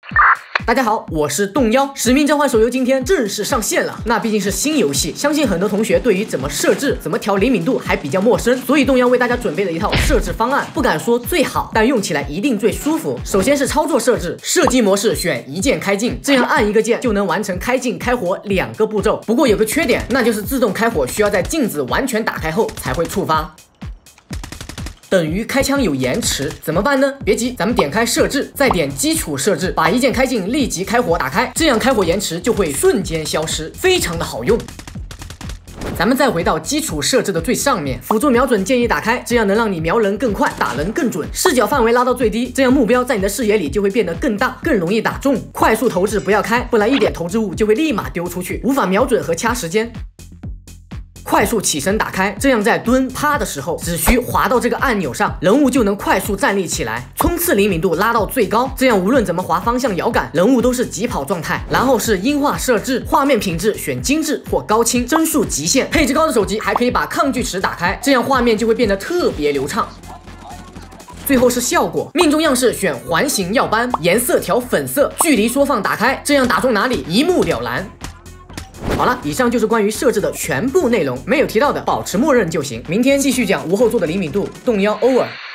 大家好，我是动妖。使命召唤手游今天正式上线了，那毕竟是新游戏，相信很多同学对于怎么设置、怎么调灵敏度还比较陌生，所以动妖为大家准备了一套设置方案，不敢说最好，但用起来一定最舒服。首先是操作设置，射击模式选一键开镜，这样按一个键就能完成开镜、开火2个步骤。不过有个缺点，那就是自动开火需要在镜子完全打开后才会触发。等于开枪有延迟，怎么办呢？别急，咱们点开设置，再点基础设置，把一键开镜立即开火打开，这样开火延迟就会瞬间消失，非常的好用。咱们再回到基础设置的最上面，辅助瞄准建议打开，这样能让你瞄人更快，打人更准。视角范围拉到最低，这样目标在你的视野里就会变得更大，更容易打中。快速投掷不要开，不然一点投掷物就会立马丢出去，无法瞄准和掐时间。快速起身打开，这样在蹲趴的时候，只需滑到这个按钮上，人物就能快速站立起来。冲刺灵敏度拉到最高，这样无论怎么滑方向摇杆，人物都是疾跑状态。然后是音画设置，画面品质选精致或高清，帧数极限。配置高的手机还可以把抗锯齿打开，这样画面就会变得特别流畅。最后是效果，命中样式选环形耀斑，颜色调粉色，距离缩放打开，这样打中哪里一目了然。好了，以上就是关于设置的全部内容，没有提到的保持默认就行。明天继续讲无后座的灵敏度，动妖 over。